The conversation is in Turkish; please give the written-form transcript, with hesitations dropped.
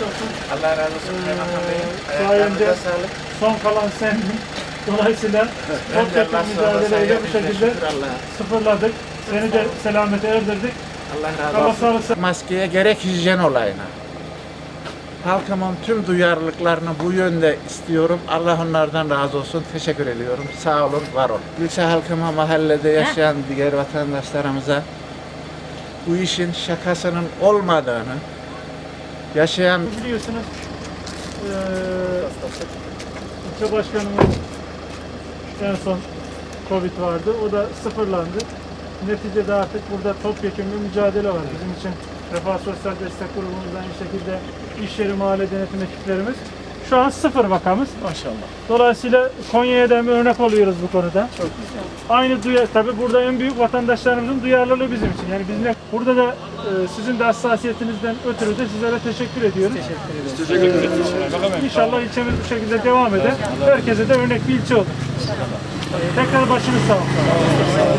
olsun. Allah razı olsun. Sayende son kalan sendin. Dolayısıyla çok kötü mücadeleyle bu şekilde sıfırladık. Seni de selamete erdirdik. Allah razı olsun. Maskeye gerek hijyen olayına. Halkımın tüm duyarlılıklarını bu yönde istiyorum. Allah onlardan razı olsun. Teşekkür ediyorum. Sağ olun, var olun. İlçe halkıma, mahallede yaşayan diğer vatandaşlarımıza bu işin şakasının olmadığını yaşayan... Biliyorsunuz ilçe başkanımız en son Covid vardı. O da sıfırlandı. Neticede artık burada topyekun bir mücadele var. Bizim için Refah Sosyal Destek Grubumuz, aynı şekilde iş yeri mahalle denetim ekiplerimiz. Şu an sıfır vakamız. Maşallah. Dolayısıyla Konya'ya da bir örnek oluyoruz bu konuda. Çok güzel. Aynı tabii burada en büyük vatandaşlarımızın duyarlılığı bizim için. Yani bizimle burada da sizin de hassasiyetinizden ötürü de sizlere teşekkür ediyoruz. Teşekkür ederiz. İnşallah ilçemiz bu şekilde devam eder. Herkese de örnek bir ilçe olur. Tekrar başınız sağ olun.